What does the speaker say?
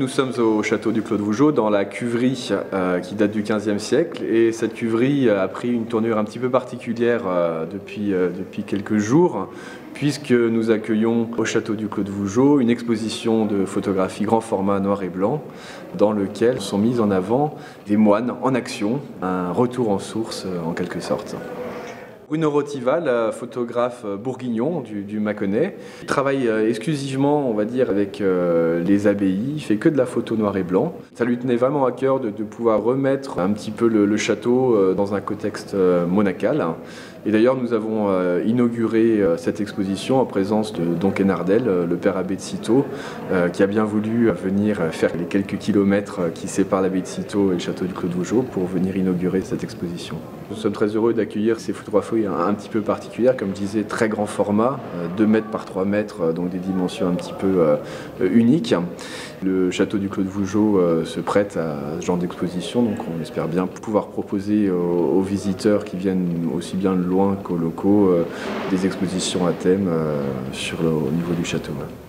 Nous sommes au château du Clos de Vougeot, dans la cuverie qui date du XVe siècle. Et cette cuverie a pris une tournure un petit peu particulière depuis quelques jours, puisque nous accueillons au château du Clos de Vougeot une exposition de photographie grand format noir et blanc, dans lequel sont mises en avant des moines en action, un retour en source en quelque sorte. Bruno Rotival, photographe bourguignon du Mâconnais, travaille exclusivement, on va dire, avec les abbayes, il fait que de la photo noir et blanc. Ça lui tenait vraiment à cœur de pouvoir remettre un petit peu le château dans un contexte monacal. Et d'ailleurs, nous avons inauguré cette exposition en présence de Don Quennardel, le père abbé de Cîteaux, qui a bien voulu venir faire les quelques kilomètres qui séparent l'abbaye de Cîteaux et le château du Clos de Vougeot pour venir inaugurer cette exposition. Nous sommes très heureux d'accueillir ces photographies un petit peu particulières, comme je disais, très grand format, 2 mètres par 3 mètres, donc des dimensions un petit peu uniques. Le château du Clos de Vougeot se prête à ce genre d'exposition, donc on espère bien pouvoir proposer aux visiteurs qui viennent aussi bien de loin qu'aux locaux des expositions à thème au niveau du château.